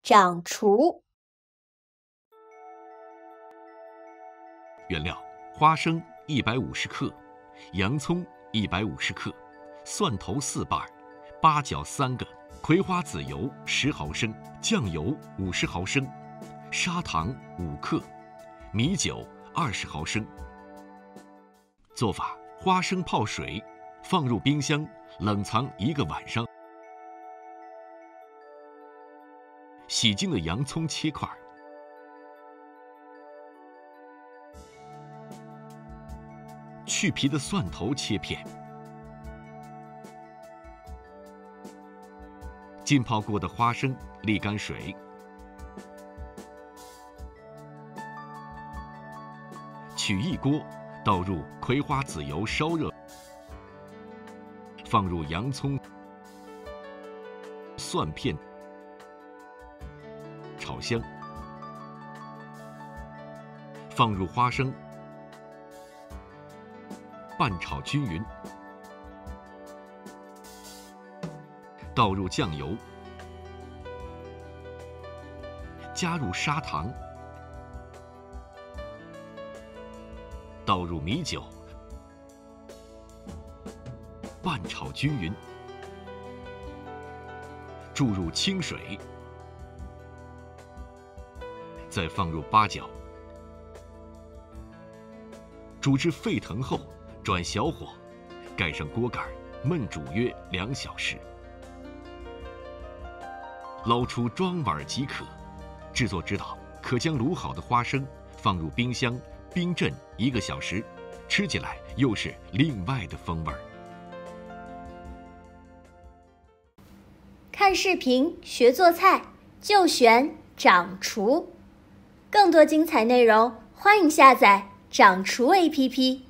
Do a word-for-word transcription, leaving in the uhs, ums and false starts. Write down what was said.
掌厨。 原料：花生一百五十克，洋葱一百五十克，蒜头四瓣，八角三个，葵花籽油十毫升，酱油五十毫升，砂糖五克，米酒二十毫升。做法：花生泡水，放入冰箱冷藏一个晚上。洗净的洋葱切块，去皮的蒜头切片，浸泡过的花生沥干水，取一锅，倒入葵花籽油烧热，放入洋葱、蒜片，炒香，放入花生，拌炒均匀，倒入酱油，加入砂糖，倒入米酒，拌炒均匀，注入清水，再放入八角，煮至沸腾后转小火，盖上锅盖，焖煮约两小时。捞出装碗即可。制作指导：可将卤好的花生放入冰箱冰镇一个小时，吃起来又是另外的风味儿。 看视频学做菜，就选掌厨。更多精彩内容，欢迎下载掌厨 A P P。